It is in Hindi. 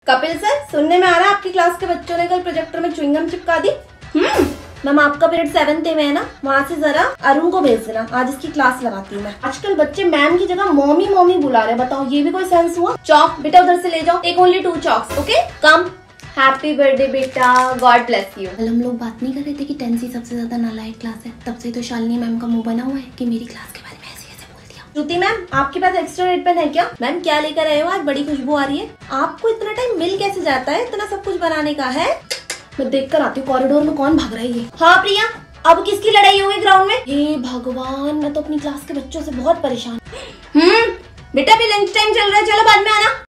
कपिल सर, सुनने में आ रहा है आपकी क्लास के बच्चों ने कल प्रोजेक्टर में च्युइंगम चिपका दी। मैम आपका पीरियड 7th में है ना, वहाँ से जरा अरुण को भेज देना, आज इसकी क्लास लगाती हूँ मैं। आजकल बच्चे मैम की जगह मॉमी मॉमी बुला रहे हैं, बताओ ये भी कोई सेंस हुआ। चौक बेटा उधर से ले जाओ, take only 2 chalks, okay come. Happy birthday बेटा, गॉड ब्लेस यू। कल हम लोग बात नहीं कर रहे थे कि 10th सबसे ज्यादा नालायक क्लास है, तब से तो शालिनी मैम का मुंह बना हुआ है कि मेरी क्लास के बारे में ऐसे ऐसे बोल दिया। श्रुति मैम आपके पास एक्स्ट्रा रेड पेन है क्या? मैम क्या लेकर आए हो आज, बड़ी खुशबू आ रही है। आपको इतना टाइम मिल कैसे जाता है, इतना सब कुछ बनाने का है? मैं देख कर आती हूँ कॉरिडोर में कौन भाग रही है। हाँ प्रिया, अब किसकी लड़ाई हुई ग्राउंड में? हे भगवान, मैं तो अपनी क्लास के बच्चों से बहुत परेशान। बेटा अभी लंच टाइम चल रहा है, चलो बाद में आना।